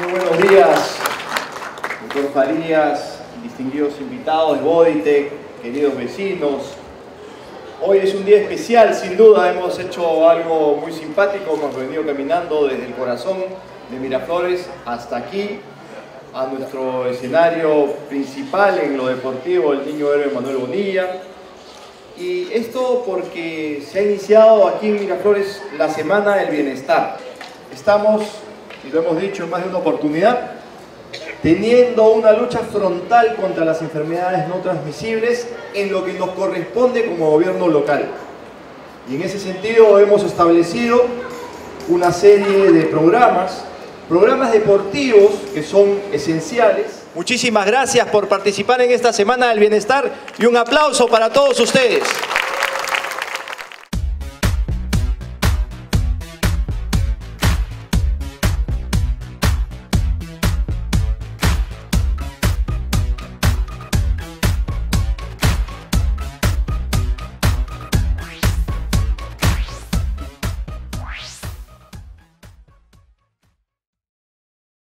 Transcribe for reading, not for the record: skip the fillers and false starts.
Muy buenos días, doctor Farías, distinguidos invitados de Bodytech, queridos vecinos. Hoy es un día especial, sin duda. Hemos hecho algo muy simpático. Hemos venido caminando desde el corazón de Miraflores hasta aquí, a nuestro escenario principal en lo deportivo, el Niño Héroe Manuel Bonilla. Y esto porque se ha iniciado aquí en Miraflores la Semana del Bienestar. Estamos, y lo hemos dicho en más de una oportunidad, teniendo una lucha frontal contra las enfermedades no transmisibles en lo que nos corresponde como gobierno local. Y en ese sentido hemos establecido una serie de programas deportivos que son esenciales. Muchísimas gracias por participar en esta Semana del Bienestar y un aplauso para todos ustedes.